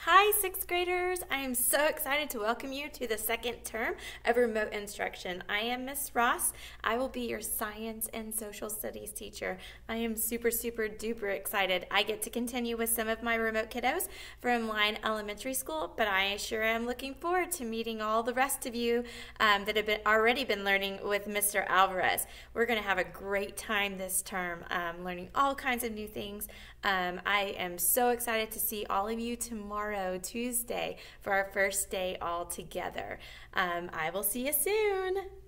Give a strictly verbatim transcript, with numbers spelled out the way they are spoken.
Hi, sixth graders. I am so excited to welcome you to the second term of remote instruction. I am Miss Ross. I will be your science and social studies teacher. I am super, super duper excited. I get to continue with some of my remote kiddos from Line Elementary School, but I sure am looking forward to meeting all the rest of you um, that have been, already been learning with Mister Alvarez. We're going to have a great time this term, um, learning all kinds of new things. Um, I am so excited to see all of you tomorrow, Tuesday, for our first day all together. Um, I will see you soon.